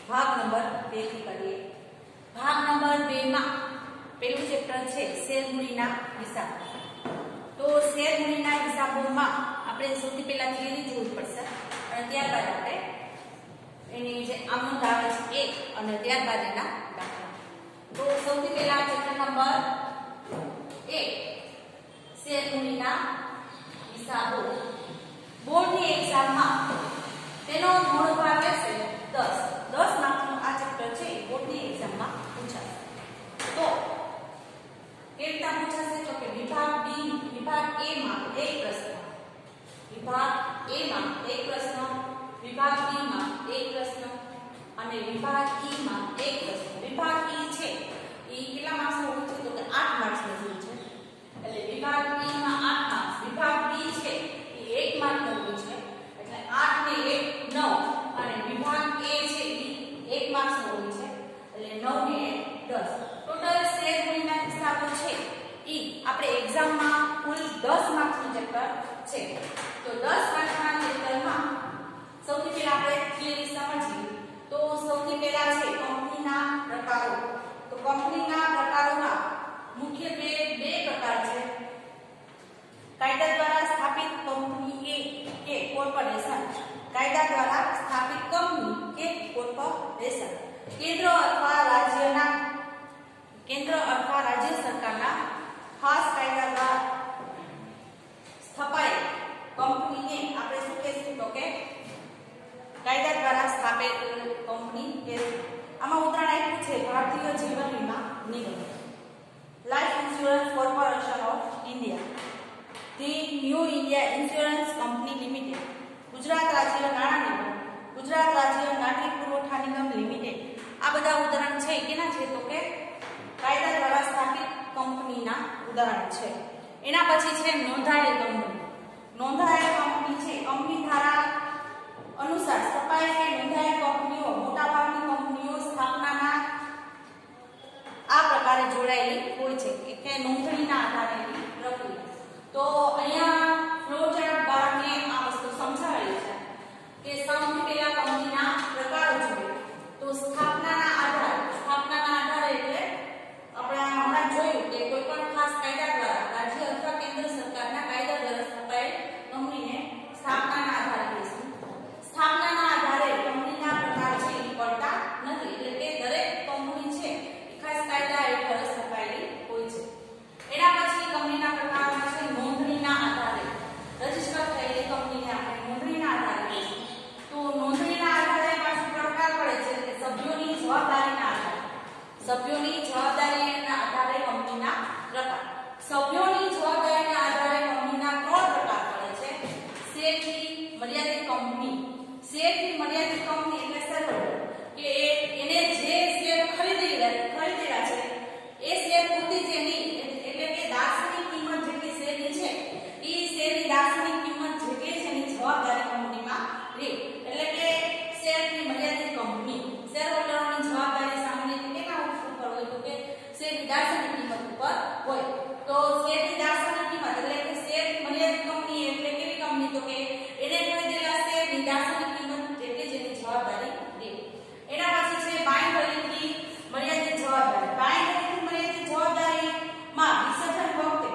ભાગ નંબર 2 થી કરીએ। ભાગ નંબર 2 માં પહેલું ચેપ્ટર છે શેરમૂડીના હિસાબ। તો શેરમૂડીના હિસાબોમાં આપણે સૌથી પહેલા થિયરી જોવી પડશે અને ત્યારબાદ આપણે એની જે આમનું આવે છે એ અને ત્યારબાદ એના દાખલા। તો સૌથી પહેલા ચેપ્ટર નંબર 1 શેરમૂડીના હિસાબો। બોર્ડની એક્ઝામમાં તેનો ગુણભાર રહેશે 10 માર્કનું આ ચેપ્ટર છે બોર્ડની એક્ઝામમાં પૂછાશે। તો કેવી રીતે પૂછાશે તો કે વિભાગ A માં એક પ્રશ્ન, વિભાગ A માં એક પ્રશ્ન, વિભાગ B માં એક પ્રશ્ન અને વિભાગ E માં એક પ્રશ્ન। વિભાગ E છે એ કેટલા માર્ક્સનો હોય છે તો કે 8 માર્ક્સનો હોય છે, એટલે વિભાગ E માં 8 માર્ક્સ, વિભાગ B છે એ 1 માર્કનો હોય છે, એટલે 8 ને 1 9 અને વિભાગ A છે એ 1 માર્ક્સનો હોય છે, એટલે 9 ને 10 ટોટલ શેરમૂડીના હિસાબો છે ઈ આપણે એક્ઝામમાં કુલ 10 માર્ક્સનું ચેપ્ટર છે। તો 10 માર્ક્સના ચેપ્ટરમાં સૌથી પહેલા આપણે થિયરી સમજીએ। તો સૌથી પહેલા છે કંપનીના પ્રકારો। તો કંપનીના પ્રકારોમાં મુખ્યત્વે બે પ્રકાર છે, કાયદા દ્વારા સ્થાપિત કંપની કે કોર્પોરેશન, કાયદા દ્વારા સ્થાપિત કંપની કે કોર્પોરેશન, કેન્દ્ર અથવા રાજ્ય સરકારના ખાસ કાયદા દ્વારા સ્થપાયેલ કંપનીને આપણે શું કહીશું તો કે કાયદા દ્વારા સ્થાપિત કંપની કહીશું। આમાં ઉદાહરણ આપ્યું છે ભારતીય જીવન વીમા નિગમ, life insurance corporation of India, the new India insurance company limited, Gujarat રાજ્ય નાણાં નિગમ, ગુજરાત રાજ્ય નાગરિક પુરવઠા નિગમ લિમિટેડ। આ બધા ઉદાહરણ છે કેના છે તો કે કાયદા દ્વારા સ્થાપિત કંપનીના ઉદાહરણ છે। એના પછી છે નોંધાયેલ કંપની। નોંધાયેલ કંપની છે કંપની ધારા અનુસાર સ્થપાયેલ કે નોંધાયેલ કંપનીઓ, મોટાભાગની કંપનીઓ સ્થાપનાના આ પ્રકારે જોડાયેલી હોય છે કે નોંધણીના આધારે પ્રક્રિયા। તો અહીંયા ફ્લો ચાર્ટ દ્વારા મેં આ વસ્તુ સમજાવેલી છે કે સૌથી પહેલા કંપનીના પ્રકારો જોઈએ। તો સ્થાપનાના આધારે એટલે આપણે હમણાં જોયું કે કોઈ પણ ખાસ કાયદા દ્વારા રાજ્ય અથવા કેન્દ્ર સરકારના કાયદા દ્વારા સ્થપાયેલ કંપનીને સ્થાપનાના આધારે કહીશું। સ્થાપનાના આધારે કંપનીના પ્રકાર છે એ પડતા નથી, એટલે કે દરેક કંપની છે એ ખાસ કાયદા હેઠળ સ્થપાયેલી હોય છે। એના પછી કંપનીના પ્રકારમાં છે નોંધણીના આધારે, રજીસ્ટર થયેલી કંપનીને આપણે નોંધણીના આધારે કહીશું। તો નોંધણીના આધારે પાછું પ્રકાર પડે છે કે સભ્યોની જવાબદારીના આધારે, સભ્યોની જવાબદારીના આધારે કંપનીના પ્રકાર। સભ્યોની જવાબદારીના આધારે કંપનીના 3 પ્રકાર પડે છે, શેરથી મર્યાદિત કંપની। શેરથી મર્યાદિત કંપની એટલે શેરહોલ્ડર કે એને જે શેર ખરીદેલા છે એ શેર પૂરતી છે નહીં, એટલે કે દાર્શનિક કિંમત જેટલી શેરની છે એ શેરની દાર્શનિક કિંમત જેટલી છે એની જવાબદારી કંપનીમાં રહે, એટલે કે શેરથી મર્યાદિત કંપની। શેરહોલ્ડરોની જવાબદારી સામાન્ય રીતે કેના ઉપર હોય તો કે શેરની દાર્શનિક કિંમત ઉપર હોય। તો શેરની દાર્શનિક કિંમત એટલે કે શેર મર્યાદિત કંપની એટલે કેવી કંપની તો કે એને ખરીદેલા શેરની દાર્શનિક કિંમત જેટલી જેની જવાબદારી રહે। એના પછી છે બાંયધરીથી મર્યાદિત જવાબદારી। બાંયધરીથી મર્યાદિત જવાબદારીમાં વિસર્જન વખતે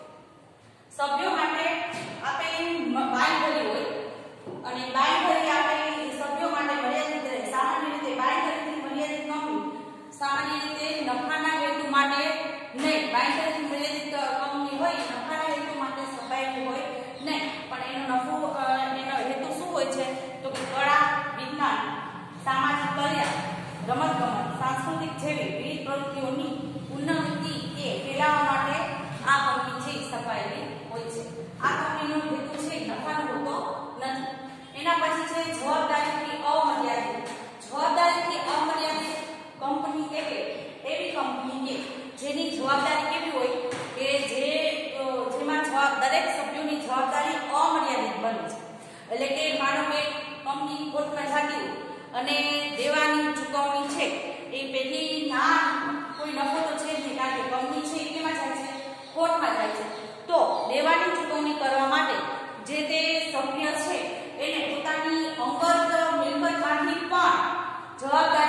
સભ્યો માટે આપેલી બાંયધરી હોય અને બાંયધરી આપેલી સભ્યો માટે મર્યાદિત રહે। સામાન્ય રીતે બાંયધરીથી મર્યાદિત કંપની સામાન્ય રીતે નફાના હેતુ માટે નહીં, બાંયધરીથી મર્યાદિત કંપની હોય નફાના હેતુ માટે સ્થપાયેલી હોય નહીં, પણ એનો હેતુ શું હોય છે તો કે કળા, વિજ્ઞાન, સામાજિક કલ્યાણ, રમતગમત, સાંસ્કૃતિક જેવી વિવિધ પ્રવૃત્તિઓની ઉન્નતિ કે ફેલાવવા માટે આ કંપની છે સ્થપાયેલી હોય છે। આ કંપનીનો હેતુ છે નફાનો હોતો નથી। એના પછી છે જવાબદારીથી અમર્યાદિત। જવાબદારીથી અમર્યાદિત કંપની એટલે એવી કંપની કે જેની જવાબદારી કેવી હોય કે જેમાં દરેક સભ્યોની જવાબદારી અમર્યાદિત બને છે, એટલે કે માનો કે કંપની ખોટમાં જતી હોય અને દેવાની ચૂકવણી છે એ પેલી ના કોઈ નફો તો છે જ નહીં, કારણ કે કંપની છે એ કેમાં જાય છે ખોટમાં જાય છે। તો દેવાની ચૂકવણી કરવા માટે જે તે સભ્ય છે એને પોતાની અંગત મિલકતમાંથી પણ જવાબદારી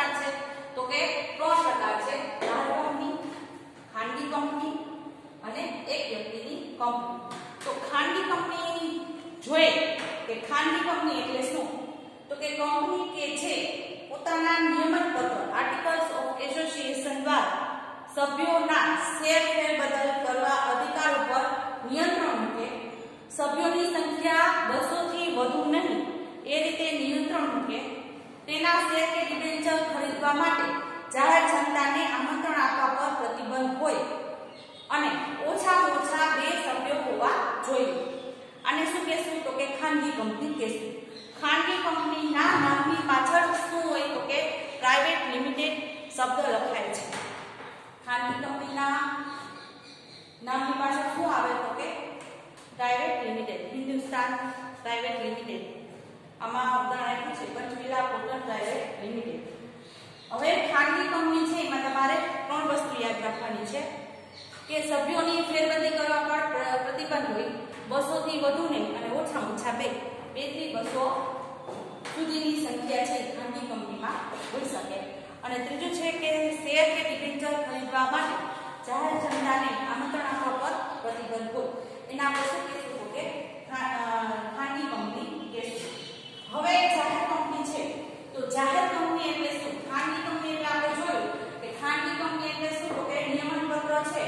પ્રકાર છે? તો કે 3 પ્રકાર છે. જાહેર કંપની, ખાનગી કંપની અને એક વ્યક્તિની કંપની. તો ખાનગી કંપની જોઈએ કે ખાનગી કંપની એટલે શું? તો કે કંપની કે જે પોતાના નિયમન પત્ર આર્ટિકલ્સ ઓફ એસોસિએશન દ્વારા સભ્યોના શેર ફેરબદલ કરવા અધિકાર ઉપર નિયંત્રણ મૂકે, સભ્યોની સંખ્યા 200 થી વધુ નહીં એ રીતે નિયંત્રણ મૂકે, તેના શેર કે ડિબેન્ચર ખરીદવા માટે જાહેર જનતાને આમંત્રણ આપવા પર પ્રતિબંધ હોય અને ઓછામાં ઓછા 2 સભ્યો હોવા જોઈએ. આને શું કહેશું? તો કે ખાનગી કંપની કહેશું. ખાનગી કંપનીના નામની પાછળ શું હોય? તો કે પ્રાઇવેટ લિમિટેડ શબ્દ લખાય છે. ખાનગી કંપનીના નામની પાછળ શું આવે? તો કે private limited, Hindustan private limited. આમાં ઉદાહરણ આપ્યું છે પંચવીલા કોટન પ્રાઇવેટ લિમિટેડ. હવે ખાનગી કંપની છે એમાં તમારે 3 વસ્તુ યાદ રાખવાની છે કે સભ્યોની ફેરબદલી કરવા પર પ્રતિબંધ હોય, 200 થી વધુ નહીં અને ઓછામાં ઓછા 2 થી 200 સુધીની સંખ્યા છે ખાનગી કંપનીમાં હોઈ શકે. અને ત્રીજું છે કે શેર કે ડિબેન્ચર ખરીદવા માટે જાહેર જનતાને આમંત્રણ આપવા પર પ્રતિબંધ હોય. એના આપણે શું કહેશું? કે ખાનગી કંપની કહેશું. હવે જાહેર કંપની છે તો જાહેર કંપની એટલે શું? ખાનગી કંપની એટલે આપણે જોયું કે ખાનગી કંપની એટલે શું? તો કે નિયમન પત્ર છે,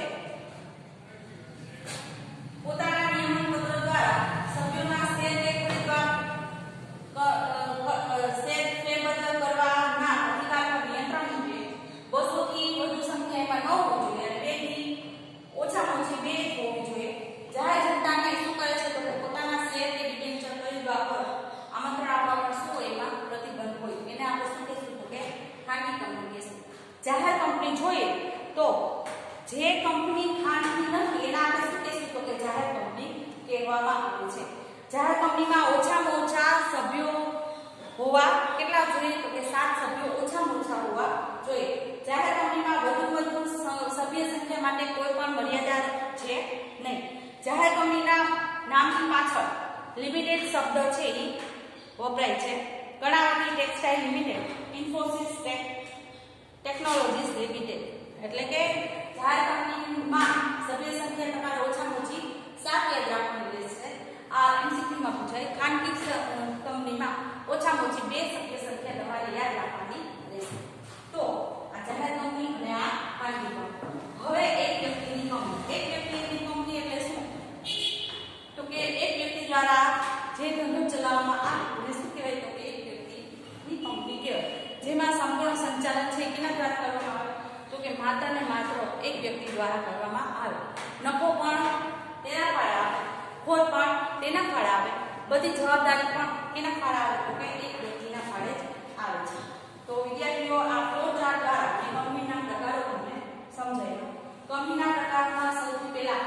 પોતાના નિયમન પત્ર દ્વારા સભ્યોના શેર કે ખરીદવા શેર ફેરબદલ કરવાના અધિકાર પર નિયંત્રણ મૂકે, 200 થી વધુ સંખ્યા એમાં ન હોવી જોઈએ અને 2 થી ઓછામાં ઓછી 2 હોવી જોઈએ. જાહેર જનતાને શું કરે છે? તો પોતાના શેર કે ડિબેન્ચર ખરીદવા પર આમંત્રણ આપવા પર શું એમાં પ્રતિબંધ હોય. એને આપણે શું કહેશું? તો કે ખાનગી કંપની કહેશું. જાહેર કંપની જોઈએ તો જે કંપની ખાનગી નથી એના આપણે શું કહેશું? તો કે જાહેર કંપની કહેવામાં આવે છે. જાહેર કંપનીમાં ઓછામાં ઓછા સભ્યો હોવા કેટલા જોઈએ? તો કે 7 સભ્યો ઓછામાં ઓછા હોવા જોઈએ. જાહેર કંપનીમાં વધુ સભ્ય સંખ્યા માટે કોઈ પણ મર્યાદા છે નહીં. જાહેર કંપનીના નામની પાછળ લિમિટેડ શબ્દ છે એ વપરાય છે. Karnavati textile limited, Infosys technologies limited. એટલે કે જાહેર કંપનીમાં સભ્ય સંખ્યા તમારે ઓછામાં ઓછી 7 યાદ રાખવાની રહેશે. આ એમસીક્યુમાં પૂછાય. ખાનગી કંપનીમાં ઓછામાં ઓછી 2 સભ્ય સંખ્યા તમારે યાદ રાખવાની રહેશે. તો આ જાહેર કંપની અને આ ખાનગી કંપની. હવે એક વ્યક્તિની કંપની. એક વ્યક્તિની કંપની એટલે શું? તો કે એક વ્યક્તિ દ્વારા જે ધંધો ચલાવવામાં આવે એને શું કહેવાય? તો કે એક વ્યક્તિની કંપની કહેવાય. જેમાં સંપૂર્ણ સંચાલન છે કેના દ્વારા કરવામાં આવે? તો કે માત્ર ને માત્ર એક વ્યક્તિ દ્વારા કરવામાં આવે. નફો પણ તેના ફાળે આવે, ખોટ પણ તેના ફાળે આવે, બધી જવાબદારી પણ કેના ફાળે આવે? તો કે એક વ્યક્તિના ફાળે જ આવે છે. તો વિદ્યાર્થીઓ આ ફ્લો ચાર્ટ દ્વારા કંપનીના પ્રકારો તમને સમજાયું. કંપનીના પ્રકારમાં સૌથી પહેલા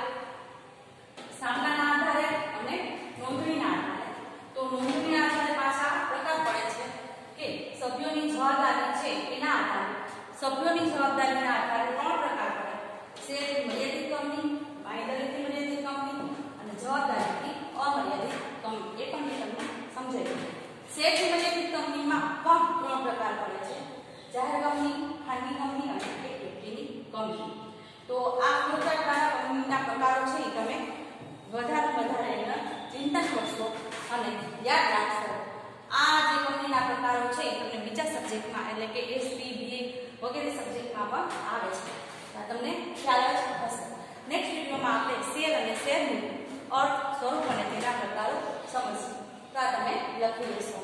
સામનાના આધારે અને નોંધણીના આધારે. તો નોંધણીના આધારે પાછા પ્રકાર પડે છે કે સભ્યોની જવાબદારી છે એના આધારે. સભ્યોની જવાબદારીના આધારે 3 પ્રકાર પડે: શેરથી મર્યાદિત કંપની, ભાગીદારીથી મર્યાદિત કંપની અને જવાબદારીથી અમર્યાદિત કંપની. એ પણ મેં તમને સમજાવ્યું. શેરથી મર્યાદિત કંપનીમાં પણ 3 પ્રકાર પડે છે: જાહેર કંપની, ખાનગી કંપની અને એક વ્યક્તિની કંપની. તો આ ફ્લોચાર્ટ દ્વારા કંપનીના પ્રકારો છે એ તમે વધારે એના ચિંતન કરશો અને યાદ રાખશો. આ જે કંપનીના પ્રકારો છે એ તમને બીજા સબ્જેક્ટમાં એટલે કે એસપી, બીએ વગેરે સબ્જેક્ટમાં પણ આવે છે. તમને ખ્યાલ જ હશે. નેક્સ્ટ વિડીયોમાં આપણે શેર અને શેરનું અર્થ, સ્વરૂપ અને તેના પ્રકારો સમજીશું. તો આ તમે લખી લેશો.